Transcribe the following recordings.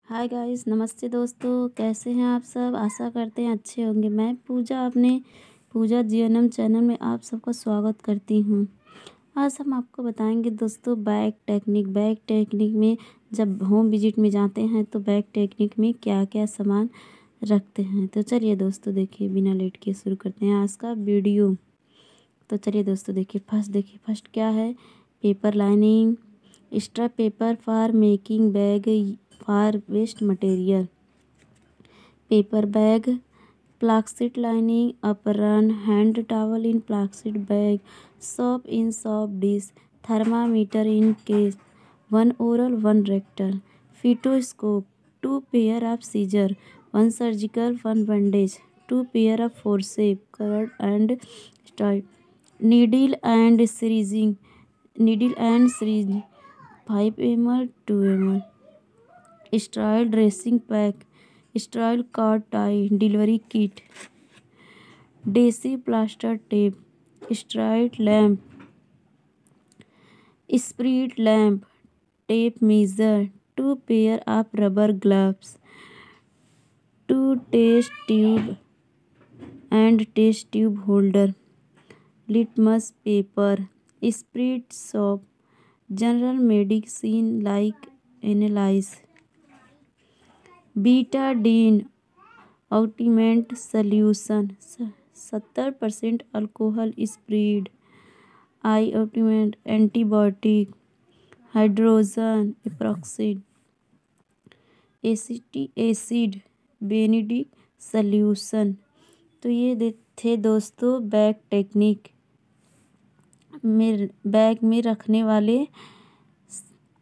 Hi guys, नमस्ते दोस्तों। कैसे हैं आप सब? आशा करते हैं अच्छे होंगे। मैं पूजा अपने पूजा जीएनएम चैनल में आप सबका स्वागत करती हूँ। आज हम आपको बताएंगे दोस्तों बैग टेक्निक में जब होम विजिट में जाते हैं तो बैग टेक्निक में क्या क्या सामान रखते हैं। तो चलिए दोस्तों, देखिए बिना लेट के शुरू करते हैं आज का वीडियो। तो चलिए दोस्तों, देखिए फर्स्ट क्या है। Paper lining, extra paper for making bag for waste material, paper bag, plastic lining, apron, hand towel in plastic bag, soap in soap dish, thermometer in case, one oral, one rectal, stethoscope, two pair of scissors, one surgical, one bandage, two pair of forceps, cord and style, needle and syringe, 5 ml, 2 ml, sterile dressing pack, sterile card tie, delivery kit, desi plaster tape, straight lamp, spirit lamp, tape measure, two pair of rubber gloves, two test tube and test tube holder, litmus paper, spirit soap, general medicine like analyse, Betadine ointment solution, 70% alcohol spread, eye ointment, antibiotic, hydrogen peroxide, acetic acid, Benedict solution. तो ये थे दोस्तों bag technique में bag में रखने वाले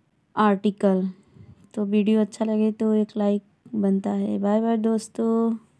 article. तो video अच्छा लगे तो एक लाइक बनता है। बाय बाय दोस्तों।